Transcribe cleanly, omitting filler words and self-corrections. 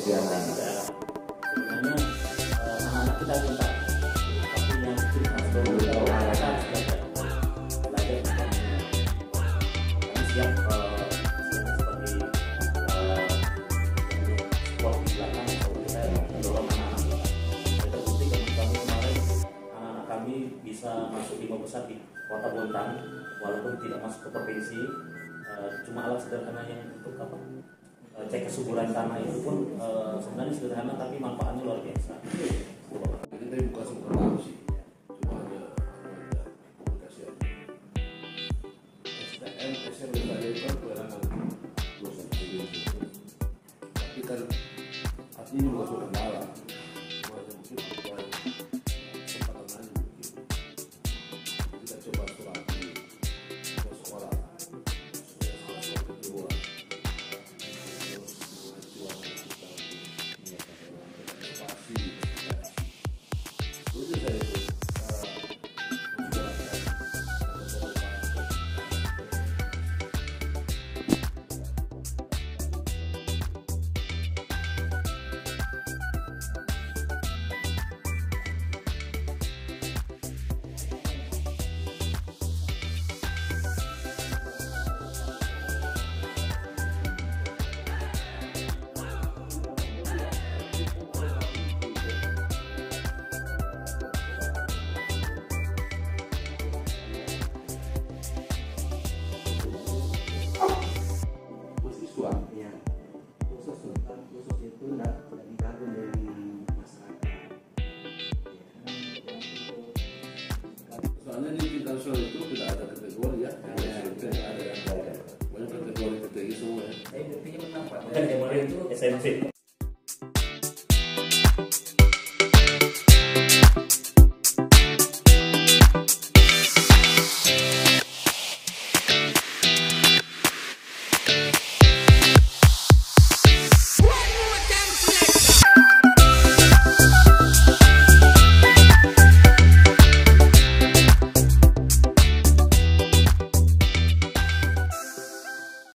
sebenarnya anak-anak kita minta tapi yang kita belajar kami siap seperti sport di belakang kalau kita mendorong anak-anak kita. Terbukti kami kemarin anak-anak kami bisa masuk 5 besar di Kota Bontang walaupun tidak masuk ke provinsi. Cuma alat sederhana yang untuk apa cek kesuburan tanah itu pun sebenarnya sederhana tapi manfaatnya luar biasa. Kita bukan super tahu sih, cuma ada komunikasi aja. STM, SMP saya itu kan kewenangan dosen, tapi kan artinya juga sudah kendala. Mungkin bukan kesempatan lain mungkin. Kita coba surati ke sekolah. Khusus itu tidak ditanggung dari masyarakat. Soalnya di tingkat nasional itu tidak ada kategori ya, ada yang banyak kategori semua ya. Kan kemarin itu SMP.